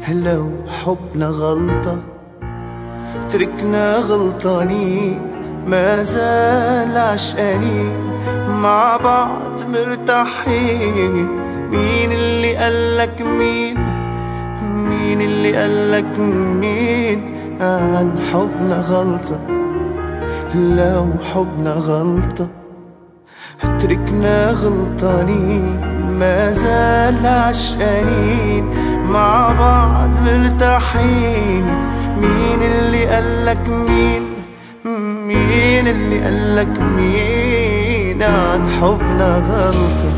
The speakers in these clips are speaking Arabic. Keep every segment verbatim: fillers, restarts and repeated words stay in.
لو حبنا غلطة تركنا غلطانين، ما زال عشقانين مع بعض مرتاحين. مين اللي قالك مين؟ مين اللي قالك مين عن حبنا غلطة؟ لو حبنا غلطة تركنا غلطانين، ما زال عشقانين مع بعض مرتاحين. مين اللي قالك مين؟ مين اللي قالك مين عن حبنا غلطة؟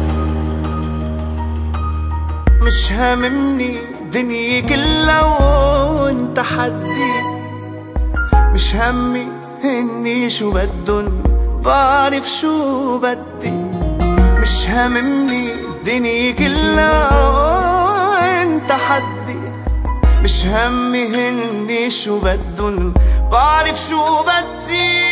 مش هاممني دنيا كلها وانت حدي، مش همي اني شو بدن بعرف شو بدي. مش هاممني دنيا كلها وانت حدي، مش همي اني شو بدن بعرف شو بدي.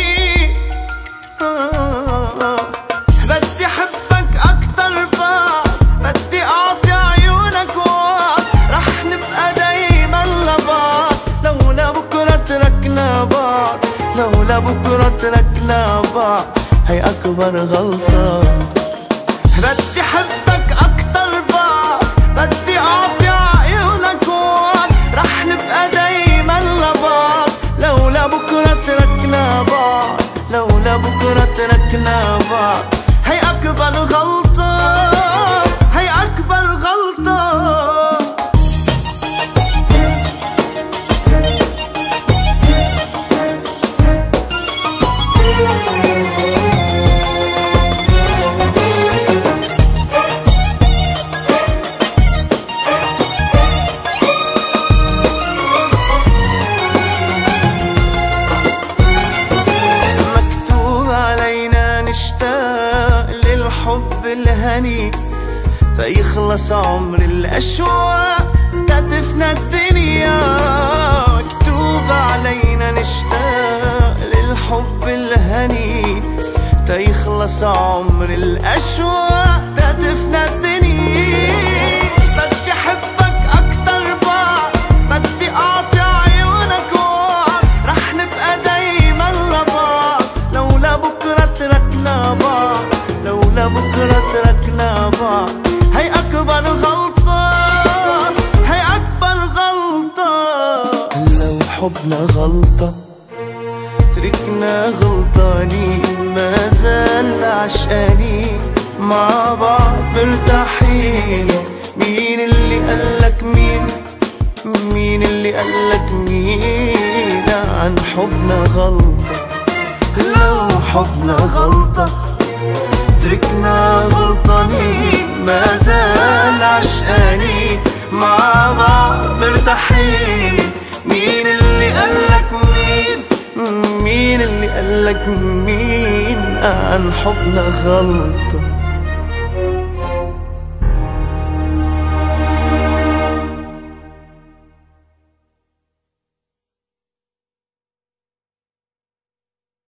آه بدي احبك اكتر بعد، بدي اعطي عيونك وعد، رح نبقى دايما لبعض لولا بكرة تركنا بعض. لولا بكرة تركنا بعض هي اكبر غلطة. بدي احبك اكتر بعد، بدي اعطي عيونك وعد، رح نبقى دايما لبعض لولا بكرة تركنا بعض. لولا بكرة تركنا بعض هي اكبر غلطة، هي اكبر غلطة. الحب الهني فيخلص عمر الأشواق تتفنى الدنيا. مكتوب علينا نشتاق للحب الهني فيخلص عمر الأشواق تتفنى الدنيا. بدي أحبك أكتر بعد، بدي أعطي عيونك وعد، رح نبقى دايما لبعض لولا بكرة تركنا بعض. لولا بكرة تركنا بعض هي أكبر غلطة، هي أكبر غلطة. لو حبنا غلطة تركنا غلطانين، ما زال عشقانين مع بعض مرتاحين. مين اللي قالك مين؟ مين اللي قالك مين عن حبنا غلطة؟ لو حبنا غلطة تركنا غلطانين، ما زال عشقانين مع بعض مرتاحين. مين اللي قالك مين؟ مين اللي قالك مين عن حبنا غلطة؟